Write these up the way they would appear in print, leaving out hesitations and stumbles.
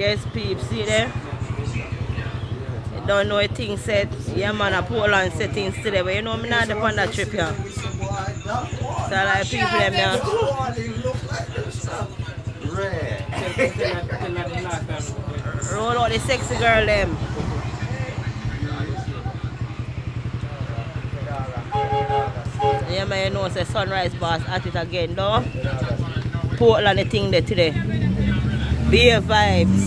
Yes, peeps, see there? You don't know a thing set. Yeah, man, I Portland settings today, but you know, I'm not on that trip here. So, like, people, them here. Roll out the sexy girl, them. Yeah, man, you know, say Sunrise Boss at it again, though. Portland, the thing there today. Beer vibes.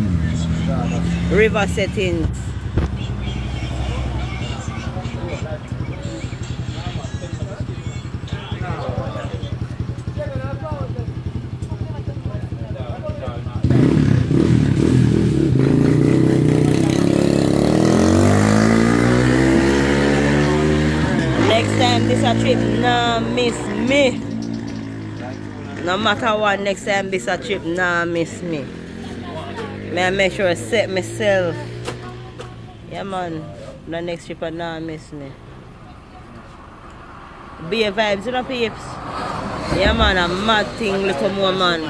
River settings. Next time this a trip, nah miss me. No matter what, next time this a trip, nah miss me. May I make sure I set myself. Yeah, man. The next trip, nah miss me. Beer vibes, you know, peeps? Yeah, man, a mad thing, little more, man.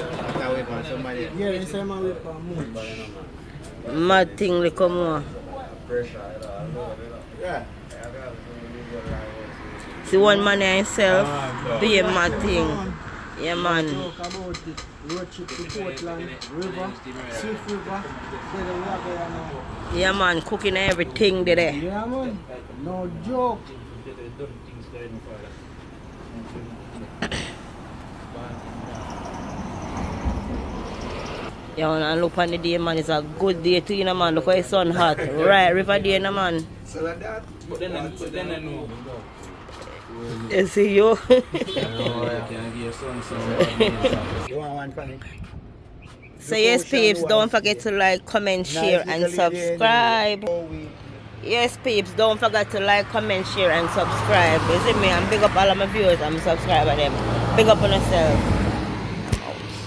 Mad thing, little more. See one man himself, be a mad thing. Yeah, man. Talk about it. Road trip to Portland, river, Swift River. Yeah, man, cooking everything there. Yeah, man. No joke. Yeah, man, and look on the day, man. It's a good day too, you know, man. Look how the sun hot. Right, river day, you know, man. So like that? But then I know. You see you? You want one funny? So yes, peeps, don't forget to like, comment, share, and subscribe. Yes, peeps, don't forget to like, comment, share, and subscribe. You see me? I'm big up all of my viewers. I'm subscriber them. Big up on yourself.